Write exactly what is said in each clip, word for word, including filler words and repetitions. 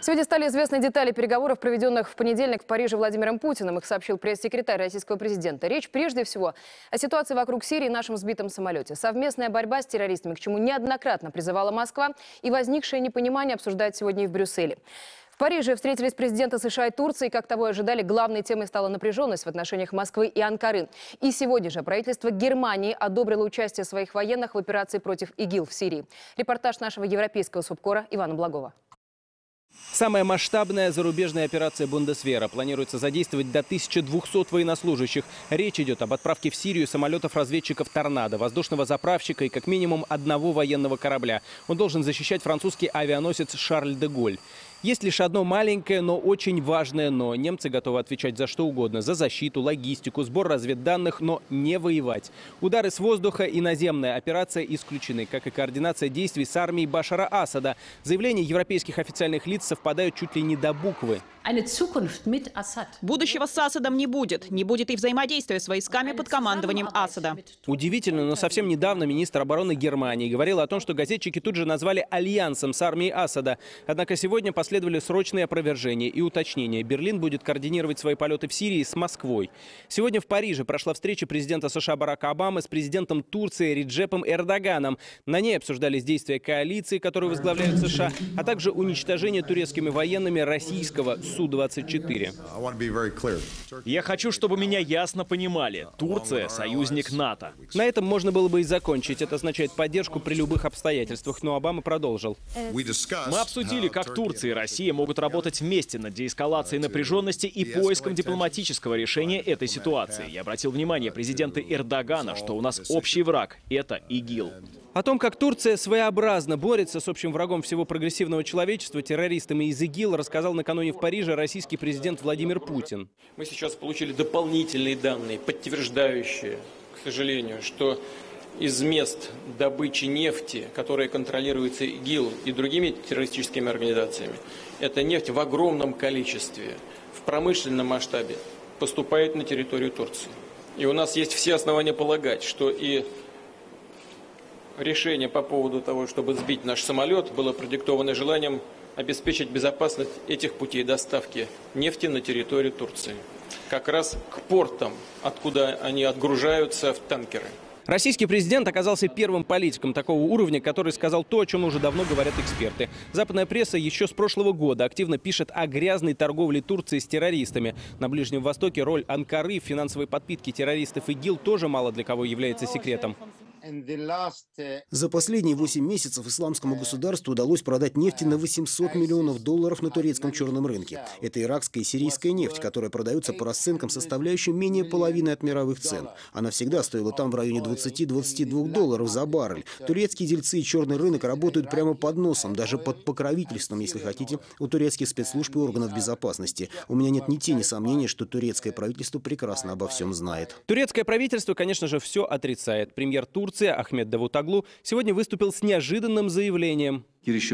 Сегодня стали известны детали переговоров, проведенных в понедельник в Париже Владимиром Путиным. Их сообщил пресс-секретарь российского президента. Речь прежде всего о ситуации вокруг Сирии и нашем сбитом самолете. Совместная борьба с террористами, к чему неоднократно призывала Москва, и возникшее непонимание обсуждают сегодня и в Брюсселе. В Париже встретились президенты США и Турции. Как того и ожидали, главной темой стала напряженность в отношениях Москвы и Анкары. И сегодня же правительство Германии одобрило участие своих военных в операции против ИГИЛ в Сирии. Репортаж нашего европейского субкора Ивана Благова. Самая масштабная зарубежная операция Бундесвера. Планируется задействовать до тысячи двухсот военнослужащих. Речь идет об отправке в Сирию самолетов-разведчиков «Торнадо», воздушного заправщика и как минимум одного военного корабля. Он должен защищать французский авианосец «Шарль де Голль». Есть лишь одно маленькое, но очень важное «но». Немцы готовы отвечать за что угодно. За защиту, логистику, сбор разведданных, но не воевать. Удары с воздуха и наземная операция исключены, как и координация действий с армией Башара Асада. Заявления европейских официальных лиц совпадают чуть ли не до буквы. Будущего с Асадом не будет. Не будет и взаимодействия с войсками под командованием Асада. Удивительно, но совсем недавно министр обороны Германии говорил о том, что газетчики тут же назвали альянсом с армией Асада. Однако сегодня последовали срочные опровержения и уточнения. Берлин будет координировать свои полеты в Сирии с Москвой. Сегодня в Париже прошла встреча президента США Барака Обамы с президентом Турции Реджепом Эрдоганом. На ней обсуждались действия коалиции, которую возглавляют США, а также уничтожение турецкими военными российского Су двадцать четыре. Я хочу, чтобы меня ясно понимали. Турция – союзник НАТО. На этом можно было бы и закончить. Это означает поддержку при любых обстоятельствах. Но Обама продолжил. Мы обсудили, как Турция и Россия могут работать вместе над деэскалацией напряженности и поиском дипломатического решения этой ситуации. Я обратил внимание президента Эрдогана, что у нас общий враг – это ИГИЛ. О том, как Турция своеобразно борется с общим врагом всего прогрессивного человечества, террористами из ИГИЛ, рассказал накануне в Париже российский президент Владимир Путин. Мы сейчас получили дополнительные данные, подтверждающие, к сожалению, что из мест добычи нефти, которые контролируются ИГИЛ и другими террористическими организациями, эта нефть в огромном количестве, в промышленном масштабе поступает на территорию Турции. И у нас есть все основания полагать, что и решение по поводу того, чтобы сбить наш самолет, было продиктовано желанием обеспечить безопасность этих путей доставки нефти на территорию Турции. Как раз к портам, откуда они отгружаются в танкеры. Российский президент оказался первым политиком такого уровня, который сказал то, о чем уже давно говорят эксперты. Западная пресса еще с прошлого года активно пишет о грязной торговле Турции с террористами. На Ближнем Востоке роль Анкары в финансовой подпитке террористов ИГИЛ тоже мало для кого является секретом. За последние восемь месяцев исламскому государству удалось продать нефти на восемьсот миллионов долларов на турецком черном рынке. Это иракская и сирийская нефть, которая продается по расценкам, составляющим менее половины от мировых цен. Она всегда стоила там в районе двадцати-двадцати двух долларов за баррель. Турецкие дельцы и черный рынок работают прямо под носом, даже под покровительством, если хотите, у турецких спецслужб и органов безопасности. У меня нет ни тени сомнений, что турецкое правительство прекрасно обо всем знает. Турецкое правительство, конечно же, все отрицает. Премьер Турции Ахмед Давутоглу сегодня выступил с неожиданным заявлением.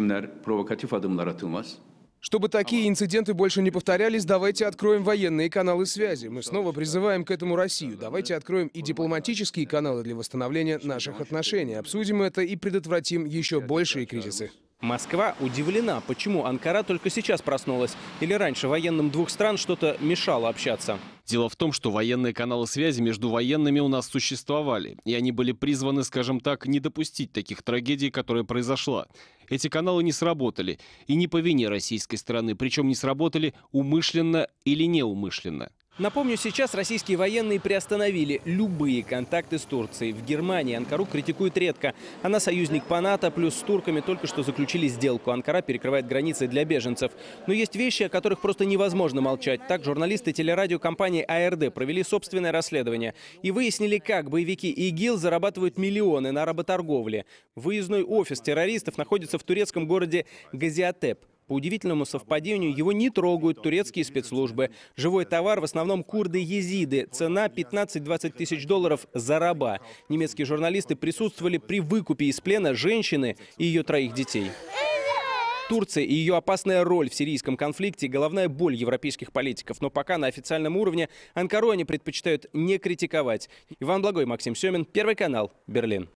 Чтобы такие инциденты больше не повторялись, давайте откроем военные каналы связи. Мы снова призываем к этому Россию. Давайте откроем и дипломатические каналы для восстановления наших отношений. Обсудим это и предотвратим еще большие кризисы. Москва удивлена, почему Анкара только сейчас проснулась. Или раньше военным двух стран что-то мешало общаться. Дело в том, что военные каналы связи между военными у нас существовали. И они были призваны, скажем так, не допустить таких трагедий, которая произошла. Эти каналы не сработали. И не по вине российской стороны. Причем не сработали умышленно или неумышленно. Напомню, сейчас российские военные приостановили любые контакты с Турцией. В Германии Анкару критикуют редко. Она союзник по НАТО, плюс с турками только что заключили сделку. Анкара перекрывает границы для беженцев. Но есть вещи, о которых просто невозможно молчать. Так журналисты телерадиокомпании А Эр Дэ провели собственное расследование и выяснили, как боевики ИГИЛ зарабатывают миллионы на работорговле. Выездной офис террористов находится в турецком городе Газиантеп. По удивительному совпадению его не трогают турецкие спецслужбы. Живой товар в основном курды-езиды. Цена пятнадцать-двадцать тысяч долларов за раба. Немецкие журналисты присутствовали при выкупе из плена женщины и ее троих детей. Турция и ее опасная роль в сирийском конфликте – головная боль европейских политиков. Но пока на официальном уровне Анкару они предпочитают не критиковать. Иван Благой, Максим Семин, Первый канал, Берлин.